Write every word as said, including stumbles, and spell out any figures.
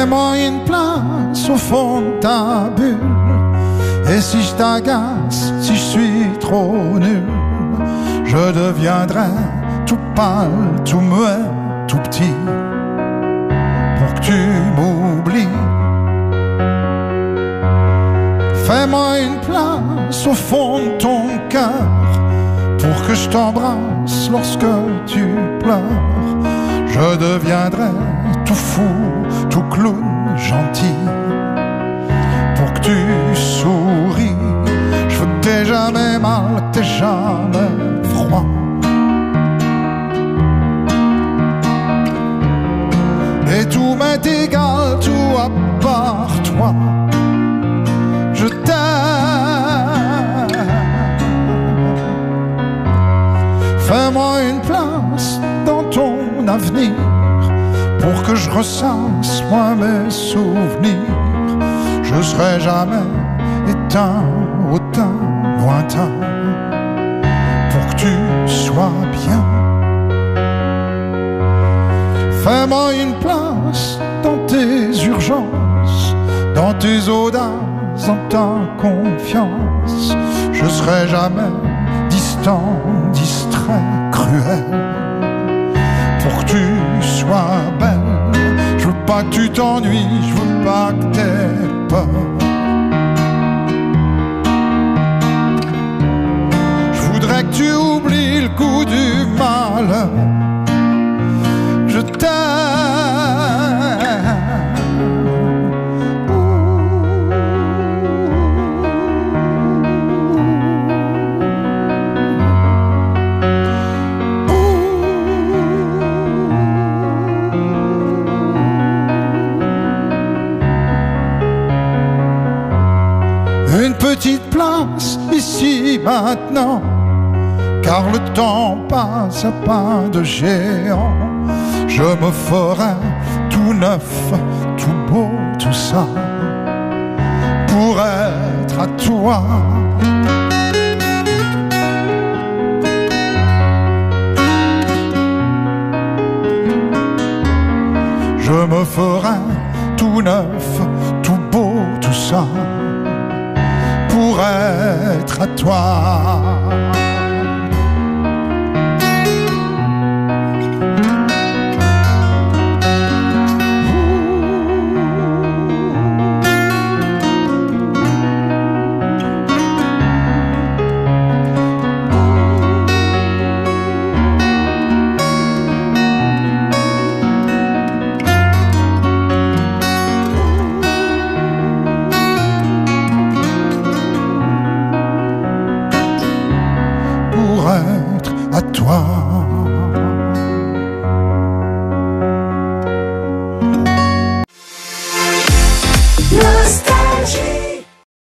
Fais-moi une place au fond de ta bulle. Et si je t'agace, si je suis trop nul, je deviendrai tout pâle, tout muet, tout petit, pour que tu m'oublies. Fais-moi une place au fond de ton cœur, pour que je t'embrasse lorsque tu pleures. Je deviendrai tout fou, tout clown, gentil, pour que tu souris. Je veux que t'aies jamais mal, que t'aies jamais froid. Et tout m'est égal, tout à part toi. Je t'aime. Fais-moi une place dans ton avenir, pour que je ressasse moi mes souvenirs. Je serai jamais éteint, hautain, lointain, pour que tu sois bien. Fais-moi une place dans tes urgences, dans tes audaces, dans ta confiance. Je serai jamais distant, distrait, cruel, pour que tu sois belle. Je veux pas que tu t'ennuies, je veux pas que t'aies peur. Je voudrais que tu oublies le coup du malheur. Je t'aime. Une petite place ici maintenant, car le temps passe à pas de géant. Je me ferai tout neuf, tout beau, tout ça, pour être à toi. Je me ferai tout neuf, tout beau, tout ça, pour être à toi. À toi.